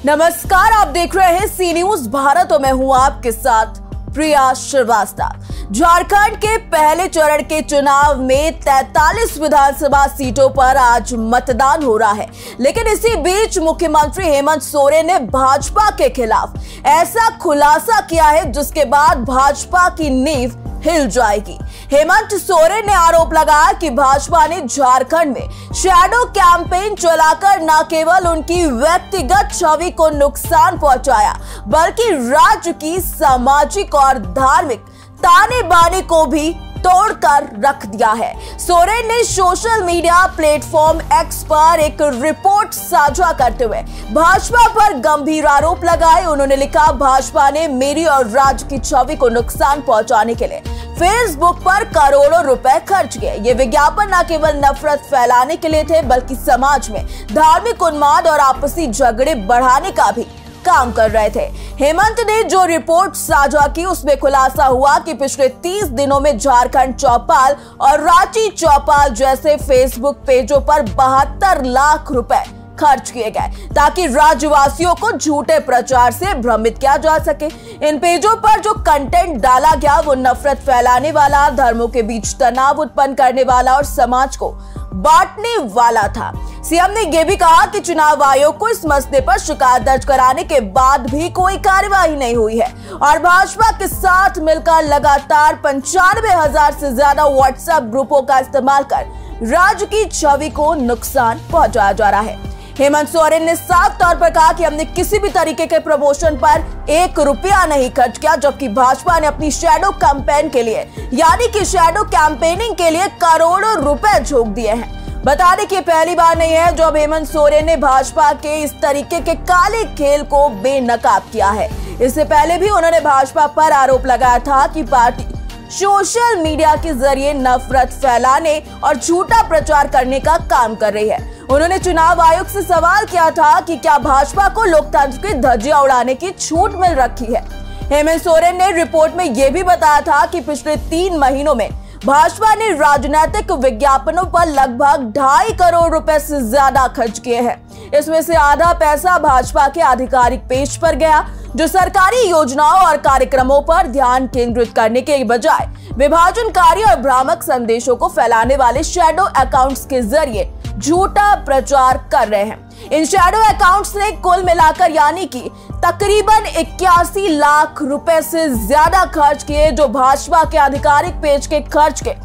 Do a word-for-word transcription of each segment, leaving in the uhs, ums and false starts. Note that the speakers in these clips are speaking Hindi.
नमस्कार, आप देख रहे हैं सी न्यूज भारत और मैं हूं आपके साथ प्रिया श्रीवास्तव। झारखंड के पहले चरण के चुनाव में तैंतालीस विधानसभा सीटों पर आज मतदान हो रहा है, लेकिन इसी बीच मुख्यमंत्री हेमंत सोरेन ने भाजपा के खिलाफ ऐसा खुलासा किया है जिसके बाद भाजपा की नींव हिल जाएगी। हेमंत सोरेन ने आरोप लगाया कि भाजपा ने झारखंड में शैडो कैंपेन चलाकर न केवल उनकी व्यक्तिगत छवि को नुकसान पहुंचाया, बल्कि राज्य की सामाजिक और धार्मिक ताने बाने को भी तोड़कर रख दिया है। सोरेन ने सोशल मीडिया प्लेटफॉर्म एक्स पर एक रिपोर्ट साझा करते हुए भाजपा पर गंभीर आरोप लगाए। उन्होंने लिखा, भाजपा ने मेरी और राज्य की छवि को नुकसान पहुंचाने के लिए फेसबुक पर करोड़ों रुपए खर्च किए। ये विज्ञापन न केवल नफरत फैलाने के लिए थे, बल्कि समाज में धार्मिक उन्माद और आपसी झगड़े बढ़ाने का भी काम कर रहे थे। हेमंत ने जो रिपोर्ट साझा की उसमें खुलासा हुआ कि पिछले तीस दिनों में झारखंड चौपाल और रांची चौपाल जैसे फेसबुक पेजों पर बहत्तर लाख रुपए खर्च किए गए ताकि राज्यवासियों को झूठे प्रचार से भ्रमित किया जा सके। इन पेजों पर जो कंटेंट डाला गया वो नफरत फैलाने वाला, धर्मों के बीच तनाव उत्पन्न करने वाला और समाज को बांटने वाला था। सीएम ने यह भी कहा कि चुनाव आयोग को इस मसले पर शिकायत दर्ज कराने के बाद भी कोई कार्यवाही नहीं हुई है और भाजपा के साथ मिलकर लगातार पंचानवे हजार से ज्यादा व्हाट्सएप ग्रुपों का इस्तेमाल कर राज्य की छवि को नुकसान पहुंचाया जा रहा है। हेमंत सोरेन ने साफ तौर पर कहा कि हमने किसी भी तरीके के प्रमोशन पर एक रुपया नहीं खर्च किया, जबकि भाजपा ने अपनी शैडो कैंपेन के लिए यानी कि शैडो कैंपेनिंग के लिए करोड़ों रुपए झोंक दिए हैं। बता दें कि पहली बार नहीं है जब हेमंत सोरेन ने भाजपा के इस तरीके के काले खेल को बेनकाब किया है। इससे पहले भी उन्होंने भाजपा पर आरोप लगाया था कि पार्टी सोशल मीडिया के जरिए नफरत फैलाने और झूठा प्रचार करने का काम कर रही है। उन्होंने चुनाव आयोग से सवाल किया था कि क्या भाजपा को लोकतंत्र की धज्जियां उड़ाने की छूट मिल रखी है। हेमंत सोरेन ने रिपोर्ट में यह भी बताया था कि पिछले तीन महीनों में भाजपा ने राजनीतिक विज्ञापनों पर लगभग ढाई करोड़ रुपए से ज्यादा खर्च किए हैं। इसमें से आधा पैसा भाजपा के आधिकारिक पेज पर गया, जो सरकारी योजनाओं और कार्यक्रमों पर ध्यान केंद्रित करने के बजाय विभाजनकारी और भ्रामक संदेशों को फैलाने वाले शैडो अकाउंट्स के जरिए झूठा प्रचार कर रहे हैं। इन शैडो अकाउंट्स ने कुल मिलाकर यानी कि तकरीबन इक्यासी लाख रुपए से ज्यादा खर्च किए, जो भाजपा के आधिकारिक पेज के खर्च के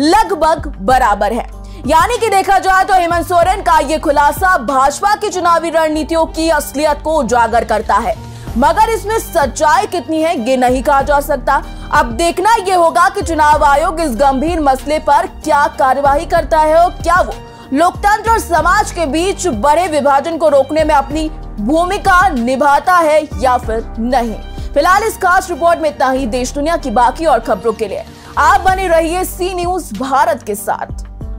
लगभग बराबर है। यानी कि देखा जाए तो हेमंत सोरेन का ये खुलासा भाजपा की चुनावी रणनीतियों की असलियत को उजागर करता है, मगर इसमें सच्चाई कितनी है ये नहीं कहा जा सकता। अब देखना यह होगा कि चुनाव आयोग इस गंभीर मसले पर क्या कार्यवाही करता है और क्या वो लोकतंत्र और समाज के बीच बड़े विभाजन को रोकने में अपनी भूमिका निभाता है या फिर नहीं। फिलहाल इस खास रिपोर्ट में इतना ही। देश दुनिया की बाकी और खबरों के लिए आप बने रहिए सी न्यूज भारत के साथ।